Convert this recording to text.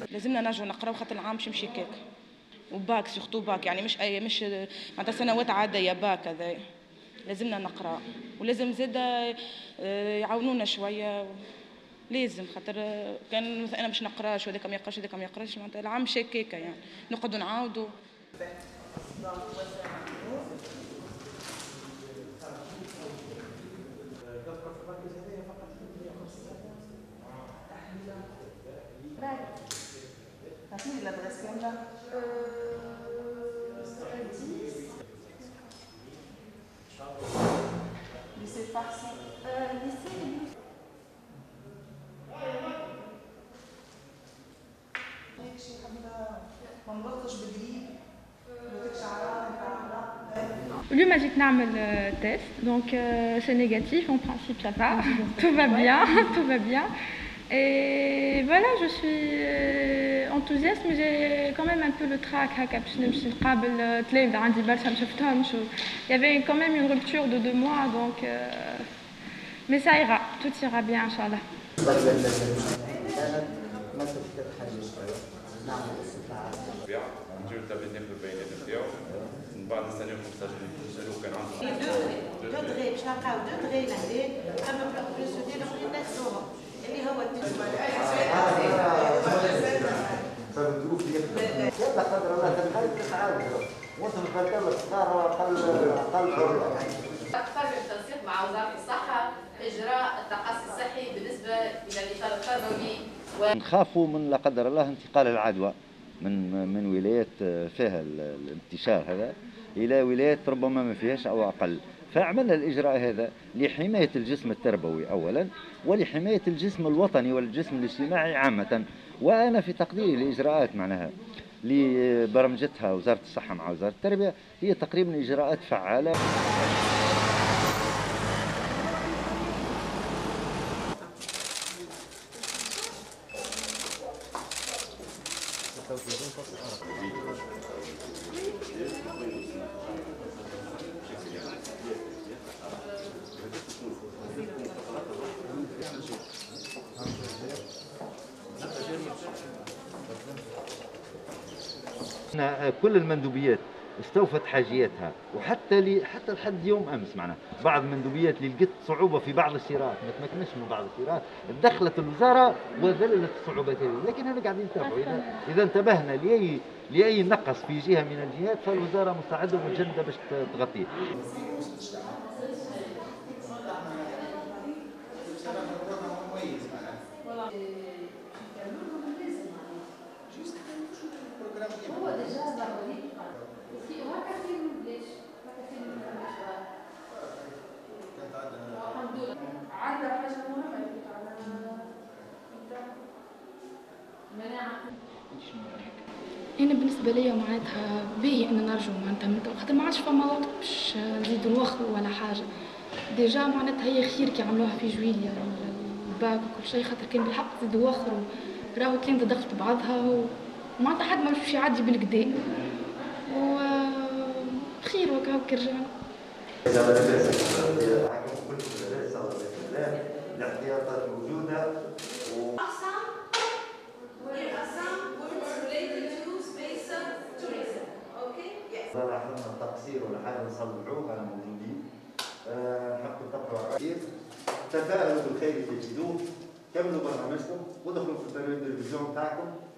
لازمنا نرجعوا نقراو خاطر العام باش يمشي كيك، وباك سورتو باك، يعني مش معناتها سنوات عادية، باك هذا لازمنا نقرا، ولازم زاده يعاونونا شويه، لازم خاطر كان مثلا انا باش نقراش وهذاك ما يقراش هذاك ما يقراش، معناتها العام مشى هكاكا يعني نقعدوا نعاودوا. تعطيني الادريس كامله. lycée farci. lycée. اليوم جيت نعمل تيست donc c'est négatif en principe ça va tout va bien tout va bien et voilà je suis enthousiaste mais j'ai quand même un peu le trac هكا باش نمشي نقابل تلاميذ عندي برشا ما شفتهمش il y avait quand même une rupture de 2 mois donc mais ça ira tout ira bien inchallah. نديرو التابلت ناخذ البيانات نتاعو من بعد نستناو المستشفى نسالوه كان عنده دو دغري باش نلقاو دو دغري لهنا اما بلوس ديال الاخرين ناخذوهم اللي هو فالظروف ديالك يلا قدر الله تنحل تتعاود وصل الفتاوى الصغار اقل خرج التنسيق مع وزاره الصحه اجراء التقصي الصحي بالنسبه الى الاطار التربوي. نخافوا من لا قدر الله انتقال العدوى من ولايات فيها الانتشار هذا الى ولايات ربما ما فيهاش او اقل، فعملنا الاجراء هذا لحمايه الجسم التربوي اولا ولحمايه الجسم الوطني والجسم الاجتماعي عامه. وانا في تقديري الاجراءات معناها اللي برمجتها وزاره الصحه مع وزاره التربيه هي تقريبا اجراءات فعاله. كل المندوبيات استوفت حاجياتها وحتى لحد يوم امس معناها بعض المندوبيات اللي لقيت صعوبه في بعض السيرات ما تمكنش من بعض السيرات دخلت الوزاره وذللت الصعوبات هذه، لكن هذا قاعدين نتابعوا اذا انتبهنا لاي نقص في جهه من الجهات فالوزاره مستعده ومجنده باش تغطيه. أنا بالنسبة لي معناتها باهي أن نرجو معناتها خاطر ما عادش فما وقت باش نزيدو نوخرو ولا حاجة، ديجا معناتها هي خير كي عملوها في جويلية الباك وكل شيء خاطر كان بالحق نزيدو نوخرو راهو تلامذة دخلت بعضها ومعناتها حد ما باش يعدي بالكدا وخير وكا رجعنا. الاحتياطات موجودة لاحظنا التقصير ولا حاجه نصلحوه انا موجودين نحبوا نطبقوا الرئيس تفاءلوا بالخير تجدوه كملوا برنامجكم ودخلوا في التلفزيون تاعكم